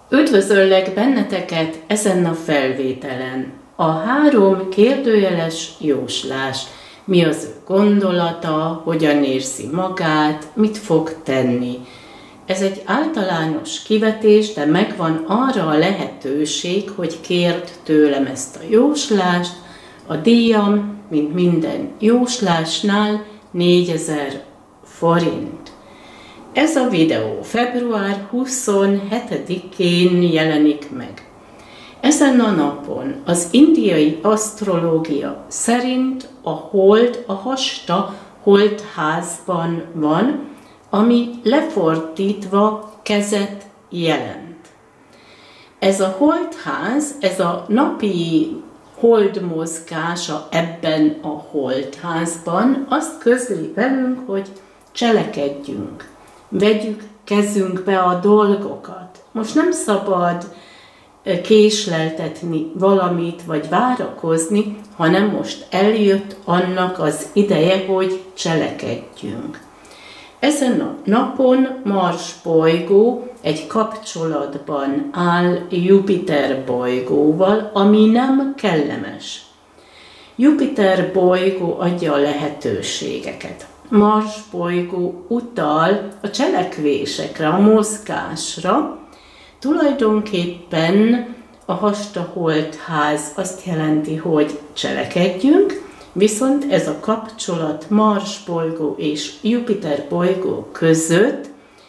Üdvözöllek benneteket ezen a felvételen. A 3 kérdőjeles jóslás. Mi az ő gondolata, hogyan érzi magát, mit fog tenni. Ez egy általános kivetés, de megvan arra a lehetőség, hogy kérd tőlem ezt a jóslást. A díjam, mint minden jóslásnál, 4000 forint. Ez a videó február 27-én jelenik meg. Ezen a napon az indiai asztrológia szerint a hold a Hasta holdházban van, ami lefordítva kezet jelent. Ez a holdház, ez a napi holdmozgása ebben a holdházban azt közli velünk, hogy cselekedjünk. Vegyük kezünkbe a dolgokat. Most nem szabad késleltetni valamit, vagy várakozni, hanem most eljött annak az ideje, hogy cselekedjünk. Ezen a napon Mars bolygó egy kapcsolatban áll Jupiter bolygóval, ami nem kellemes. Jupiter bolygó adja a lehetőségeket. Mars bolygó utal a cselekvésekre, a mozgásra. Tulajdonképpen a Hasta holdház azt jelenti, hogy cselekedjünk, viszont ez a kapcsolat Mars bolygó és Jupiter bolygó között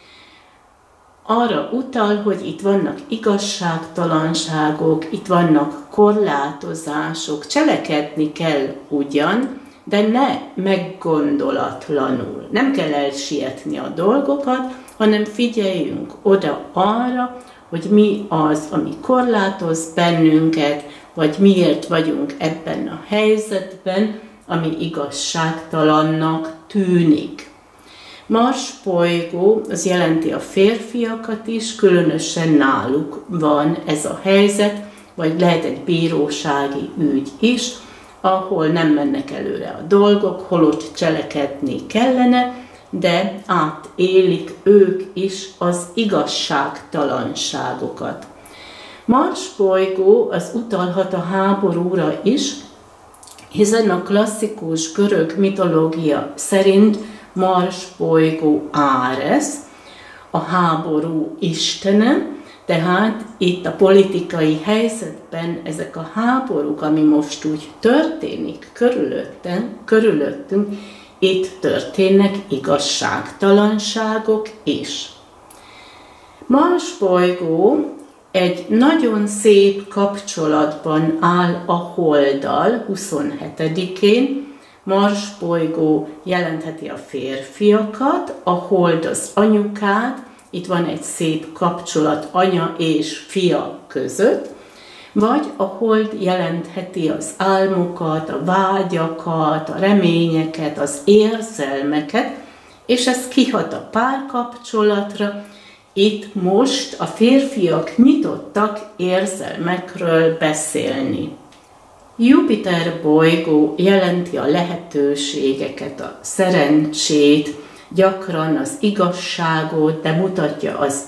arra utal, hogy itt vannak igazságtalanságok, itt vannak korlátozások, cselekedni kell ugyan, de ne meggondolatlanul. Nem kell elsietni a dolgokat, hanem figyeljünk oda arra, hogy mi az, ami korlátoz bennünket, vagy miért vagyunk ebben a helyzetben, ami igazságtalannak tűnik. Mars bolygó, az jelenti a férfiakat is, különösen náluk van ez a helyzet, vagy lehet egy bírósági ügy is, ahol nem mennek előre a dolgok, holott cselekedni kellene, de átélik ők is az igazságtalanságokat. Mars bolygó az utalhat a háborúra is, hiszen a klasszikus görög mitológia szerint Mars bolygó Áres, a háború istene, tehát itt a politikai helyzetben ezek a háborúk, ami most úgy történik körülöttünk, itt történnek igazságtalanságok is. Mars bolygó egy nagyon szép kapcsolatban áll a holddal 27-én. Mars bolygó jelentheti a férfiakat, a hold az anyukát, itt van egy szép kapcsolat anya és fia között, vagy a hold jelentheti az álmokat, a vágyakat, a reményeket, az érzelmeket, és ez kihat a párkapcsolatra. Itt most a férfiak nyitottak érzelmekről beszélni. Jupiter bolygó jelenti a lehetőségeket, a szerencsét, gyakran az igazságot, de mutatja az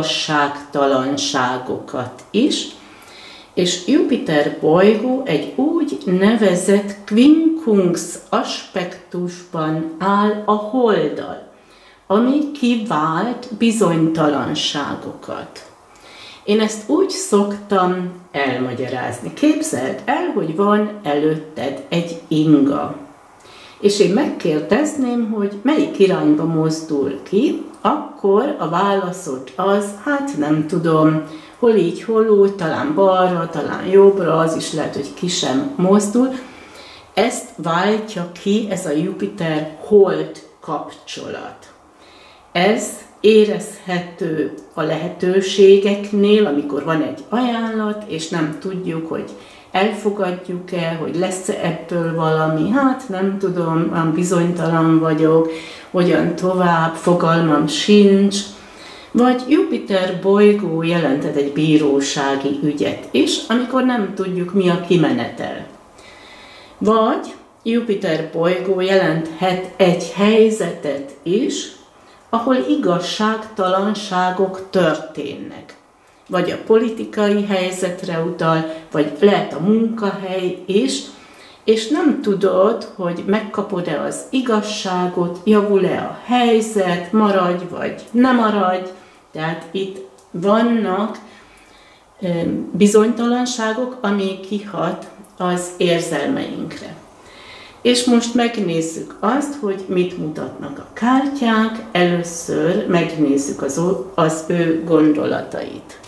igazságtalanságokat is, és Jupiter bolygó egy úgy nevezett quincunx aspektusban áll a holddal, ami kivált bizonytalanságokat. Én ezt úgy szoktam elmagyarázni. Képzeld el, hogy van előtted egy inga, és én megkérdezném, hogy melyik irányba mozdul ki, akkor a válaszod az, hát nem tudom, hol így, hol úgy, talán balra, talán jobbra, az is lehet, hogy ki sem mozdul. Ezt váltja ki ez a Jupiter-hold kapcsolat. Ez érezhető a lehetőségeknél, amikor van egy ajánlat, és nem tudjuk, hogy elfogadjuk-e, hogy lesz-e ebből valami, hát nem tudom, bizonytalan vagyok, hogyan tovább, fogalmam sincs. Vagy Jupiter bolygó jelenthet egy bírósági ügyet is, amikor nem tudjuk, mi a kimenetel. Vagy Jupiter bolygó jelenthet egy helyzetet is, ahol igazságtalanságok történnek. vagy a politikai helyzetre utal, vagy lehet a munkahely is, és nem tudod, hogy megkapod-e az igazságot, javul-e a helyzet, maradj vagy nem maradj. Tehát itt vannak bizonytalanságok, ami kihat az érzelmeinkre. És most megnézzük azt, hogy mit mutatnak a kártyák. Először megnézzük az ő gondolatait.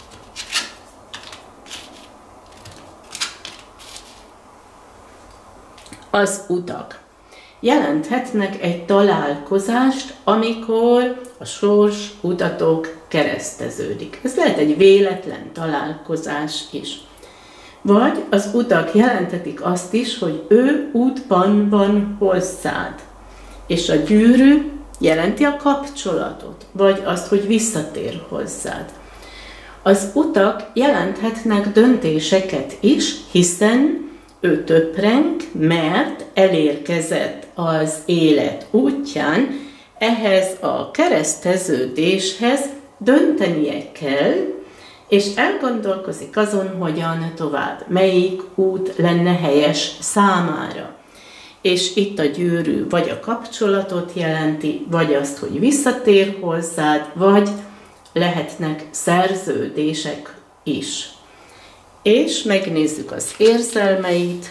Az utak jelenthetnek egy találkozást, amikor a sors utatok kereszteződik. Ez lehet egy véletlen találkozás is. Vagy az utak jelenthetik azt is, hogy ő útban van hozzád. És a gyűrű jelenti a kapcsolatot, vagy azt, hogy visszatér hozzád. Az utak jelenthetnek döntéseket is, hiszen ő töpreng, mert elérkezett az élet útján, ehhez a kereszteződéshez döntenie kell, és elgondolkozik azon, hogyan tovább, melyik út lenne helyes számára. És itt a gyűrű vagy a kapcsolatot jelenti, vagy azt, hogy visszatér hozzád, vagy lehetnek szerződések is. És megnézzük az érzelmeit.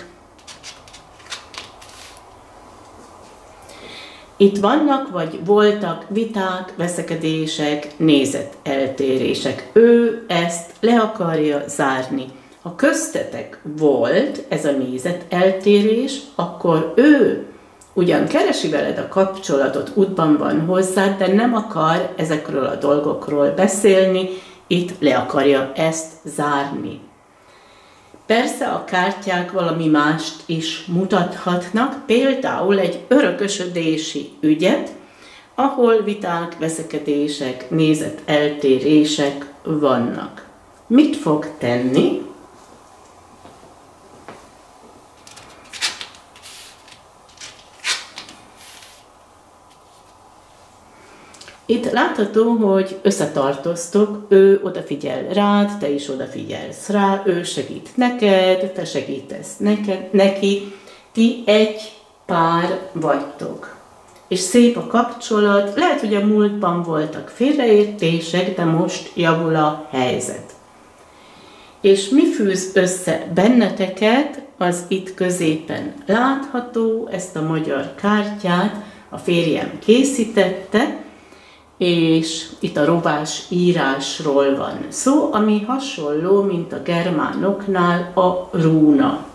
Itt vannak, vagy voltak viták, veszekedések, nézeteltérések. Ő ezt le akarja zárni. Ha köztetek volt ez a nézeteltérés, akkor ő ugyan keresi veled a kapcsolatot, útban van hozzád, de nem akar ezekről a dolgokról beszélni, itt le akarja ezt zárni. Persze a kártyák valami mást is mutathatnak, például egy örökösödési ügyet, ahol viták, veszekedések, nézeteltérések vannak. Mit fog tenni? Itt látható, hogy összetartoztok, ő odafigyel rád, te is odafigyelsz rá, ő segít neked, te segítesz neki, ti egy pár vagytok. És szép a kapcsolat, lehet, hogy a múltban voltak félreértések, de most javul a helyzet. És mi fűz össze benneteket, az itt középen látható, ezt a magyar kártyát a férjem készítette, és itt a rovás írásról van szó, ami hasonló, mint a germánoknál a rúna.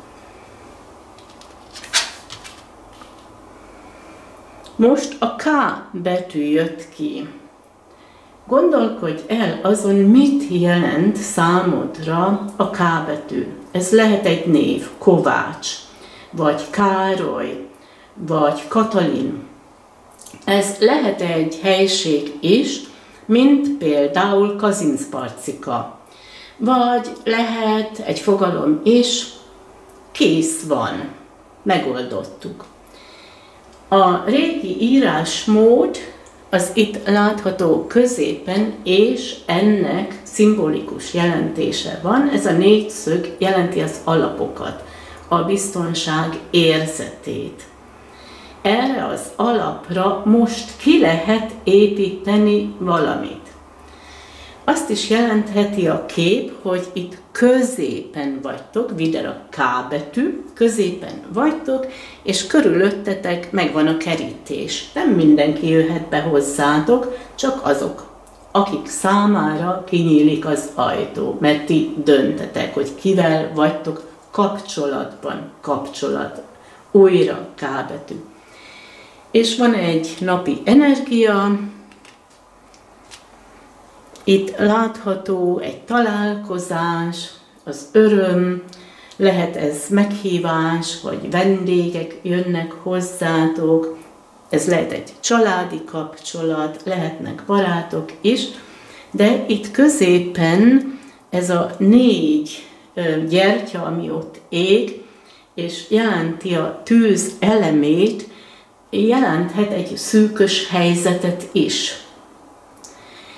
Most a K betű jött ki. Gondolkodj el azon, mit jelent számodra a K betű. Ez lehet egy név, Kovács, vagy Károly, vagy Katalin. Ez lehet egy helység is, mint például Kazincbarcika. Vagy lehet egy fogalom is, kész van, megoldottuk. A régi írásmód az itt látható középen, és ennek szimbolikus jelentése van. Ez a négyszög jelenti az alapokat, a biztonság érzetét. Erre az alapra most ki lehet építeni valamit. Azt is jelentheti a kép, hogy itt középen vagytok, vider a K betű, középen vagytok, és körülöttetek megvan a kerítés. Nem mindenki jöhet be hozzátok, csak azok, akik számára kinyílik az ajtó, mert ti döntetek, hogy kivel vagytok kapcsolatban, újra K betű. És van egy napi energia, itt látható egy találkozás, az öröm, lehet ez meghívás, vagy vendégek jönnek hozzátok, ez lehet egy családi kapcsolat, lehetnek barátok is, de itt középen ez a 4 gyertya, ami ott ég, és jelenti a tűz elemét, jelenthet egy szűkös helyzetet is.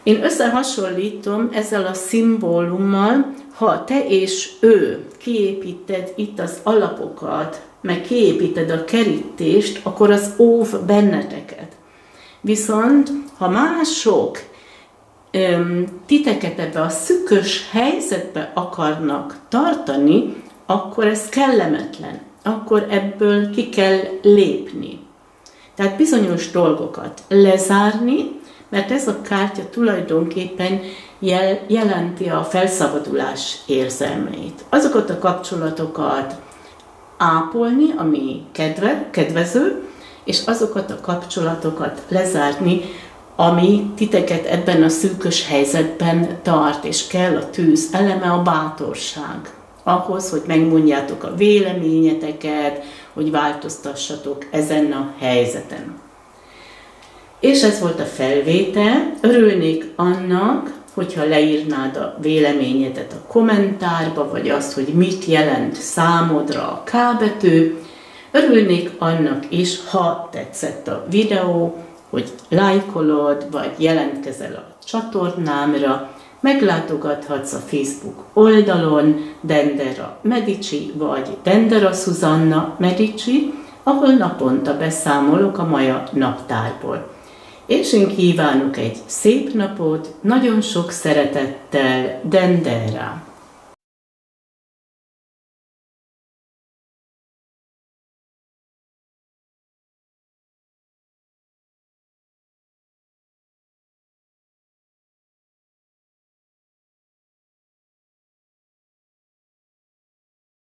Én összehasonlítom ezzel a szimbólummal, ha te és ő kiépíted itt az alapokat, meg kiépíted a kerítést, akkor az óv benneteket. Viszont, ha mások titeket ebbe a szűkös helyzetbe akarnak tartani, akkor ez kellemetlen. Akkor ebből ki kell lépni. Tehát bizonyos dolgokat lezárni, mert ez a kártya tulajdonképpen jelenti a felszabadulás érzelmeit. Azokat a kapcsolatokat ápolni, ami kedvező, és azokat a kapcsolatokat lezárni, ami titeket ebben a szűkös helyzetben tart, és kell a tűz eleme, a bátorság. Ahhoz, hogy megmondjátok a véleményeteket, hogy változtassatok ezen a helyzeten. És ez volt a felvétel. Örülnék annak, hogyha leírnád a véleményedet a kommentárba, vagy azt, hogy mit jelent számodra a K betű. Örülnék annak is, ha tetszett a videó, hogy lájkolod, vagy jelentkezel a csatornámra, meglátogathatsz a Facebook oldalon Dendera Medici, vagy Dendera Susanna Medici, ahol naponta beszámolok a Maja naptárból. És én kívánok egy szép napot, nagyon sok szeretettel, Dendera!